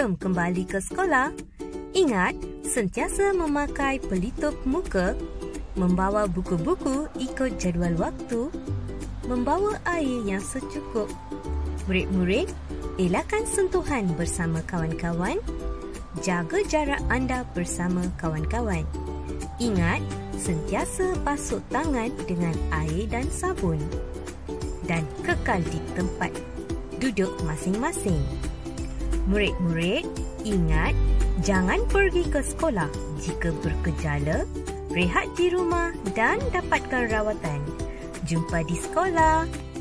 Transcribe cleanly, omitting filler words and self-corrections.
Jom kembali ke sekolah. Ingat, sentiasa memakai pelitup muka, membawa buku-buku ikut jadual waktu, membawa air yang secukup. Murid-murid, elakkan sentuhan bersama kawan-kawan. Jaga jarak anda bersama kawan-kawan. Ingat, sentiasa basuh tangan dengan air dan sabun. Dan kekal di tempat duduk masing-masing. Murid-murid, ingat, jangan pergi ke sekolah jika bergejala, rehat di rumah dan dapatkan rawatan. Jumpa di sekolah.